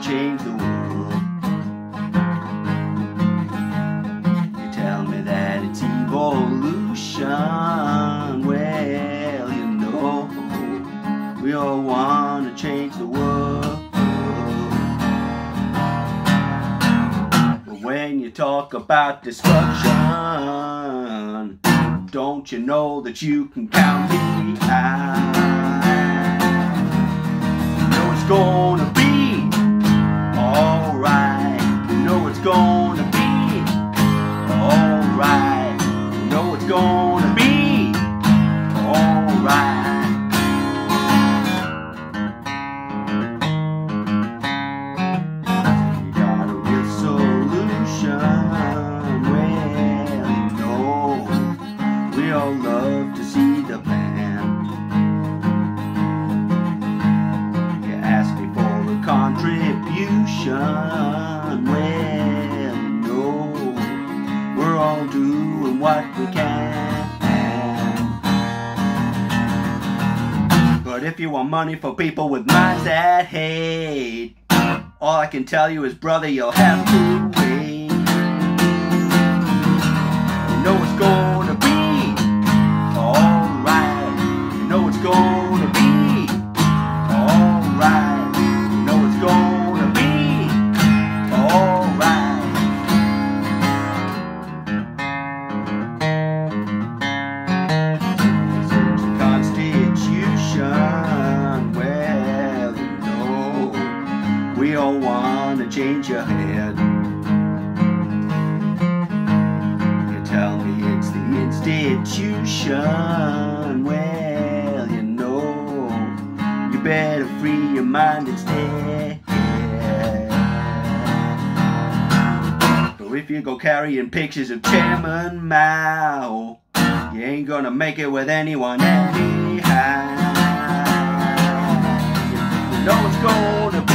change the world. You tell me that it's evolution. Well, you know, we all want to change the world. But when you talk about destruction, don't you know that you can count me out? You know it's gonna be alright. You know it's gonna be alright. You know it's gonna be alright. You got a real solution. Well, you know, we all love to see the plan. You ask me for a contribution. Well, no, we're all doing what we can. But if you want money for people with minds that hate, all I can tell you is, brother, you'll have to wait. You know it's gonna be alright. You know it's gonna be alright. You know it's gonna be alright. There's a constitution. Well, you know, we all wanna change your head. You tell me it's the institution. Well, you know, you better free your mind instead. But if you go carrying pictures of Chairman Mao, you ain't gonna make it with anyone anyhow. You know it's gonna be